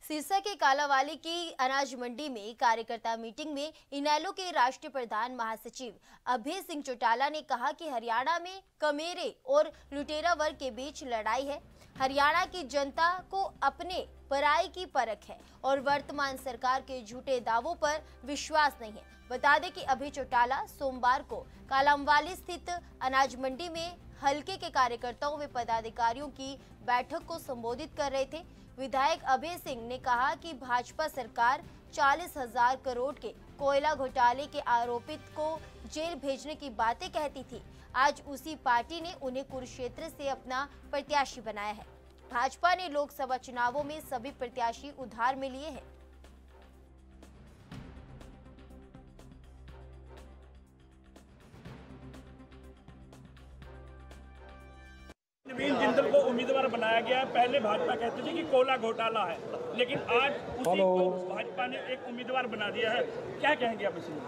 सिरसा के कालावाली की अनाज मंडी में कार्यकर्ता मीटिंग में इनेलो के राष्ट्रीय प्रधान महासचिव अभय सिंह चौटाला ने कहा कि हरियाणा में कमेरे और लुटेरा वर्ग के बीच लड़ाई है। हरियाणा की जनता को अपने पराई की परख है और वर्तमान सरकार के झूठे दावों पर विश्वास नहीं है। बता दें कि अभय चौटाला सोमवार को कालावाली स्थित अनाज मंडी में हलके के कार्यकर्ताओं व पदाधिकारियों की बैठक को संबोधित कर रहे थे। विधायक अभय सिंह ने कहा कि भाजपा सरकार 40,000 करोड़ के कोयला घोटाले के आरोपित को जेल भेजने की बातें कहती थी। आज उसी पार्टी ने उन्हें कुरुक्षेत्र से अपना प्रत्याशी बनाया है। भाजपा ने लोकसभा चुनावों में सभी प्रत्याशी उधार में लिए हैं। नवीन जिंदल को उम्मीदवार बनाया गया है। पहले भाजपा कहती थी कि कोयला घोटाला है, लेकिन आज उसी को भाजपा ने एक उम्मीदवार बना दिया है। क्या कहेंगे आप इसमें?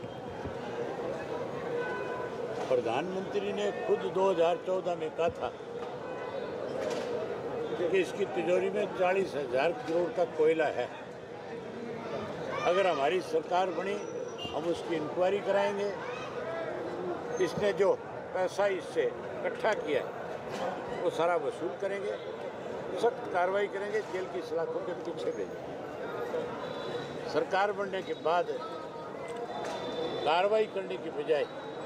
प्रधानमंत्री ने खुद 2014 में कहा था कि इसकी तिजोरी में 40,000 करोड़ का कोयला है। अगर हमारी सरकार बनी, हम उसकी इंक्वायरी कराएंगे। इसने जो पैसा इससे इकट्ठा किया है वो सारा वसूल करेंगे, सख्त कार्रवाई करेंगे, जेल की सलाखों के पीछे भेजेंगे। सरकार बनने के बाद कार्रवाई करने की बजाय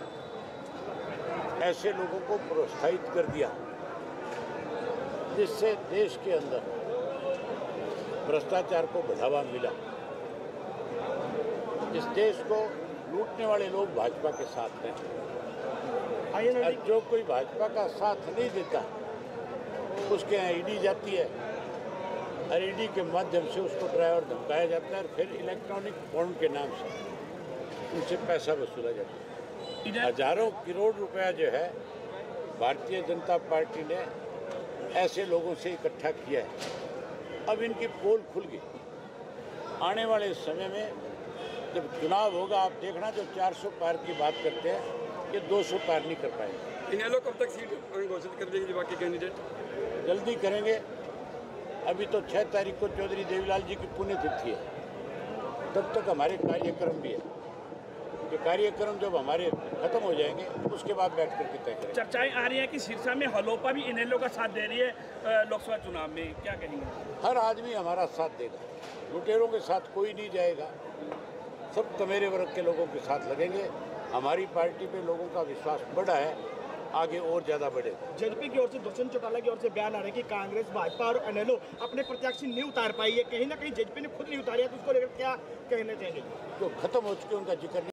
ऐसे लोगों को प्रोत्साहित कर दिया जिससे देश के अंदर भ्रष्टाचार को बढ़ावा मिला। इस देश को लूटने वाले लोग भाजपा के साथ हैं और जो कोई भाजपा का साथ नहीं देता उसके यहाँ ईडी जाती है और ईडी के माध्यम से उसको ड्राइवर धमकाया जाता है और फिर इलेक्ट्रॉनिक बॉन्ड के नाम से उनसे पैसा वसूला जाता है। हजारों करोड़ रुपया जो है भारतीय जनता पार्टी ने ऐसे लोगों से इकट्ठा किया है। अब इनकी पोल खुल गई। आने वाले समय में जब चुनाव होगा, आप देखना, जो 400 पार की बात करते हैं ये 200 पार नहीं कर पाएंगे। इनेलो कब तक सीट घोषित कर देंगे बाकी कैंडिडेट? जल्दी करेंगे। अभी तो 6 तारीख को चौधरी देवीलाल जी की पुण्यतिथि है, तब तक हमारे कार्यक्रम भी है। ये कार्यक्रम जब हमारे खत्म हो जाएंगे उसके बाद बैठ करके तय करेंगे। चर्चाएं आ रही हैं कि सिरसा में हलोपा भी इनेलो का साथ दे रही है लोकसभा चुनाव में। क्या कहेंगे? हर आदमी हमारा साथ देगा, लुटेरों के साथ कोई नहीं जाएगा। सब कमेरे वर्ग के लोगों के साथ लगेंगे। हमारी पार्टी पे लोगों का विश्वास बढ़ा है, आगे और ज़्यादा बढ़ेगा। जेजेपी की ओर से दुष्यंत चौटाला की ओर से बयान आ रहा है कि कांग्रेस, भाजपा और इनेलो अपने प्रत्याशी नहीं उतार पाई है। कहीं ना कहीं जेजेपी ने खुद नहीं उतारी है, तो उसको लेकर क्या कहना चाहेंगे? जो खत्म हो चुके उनका जिक्र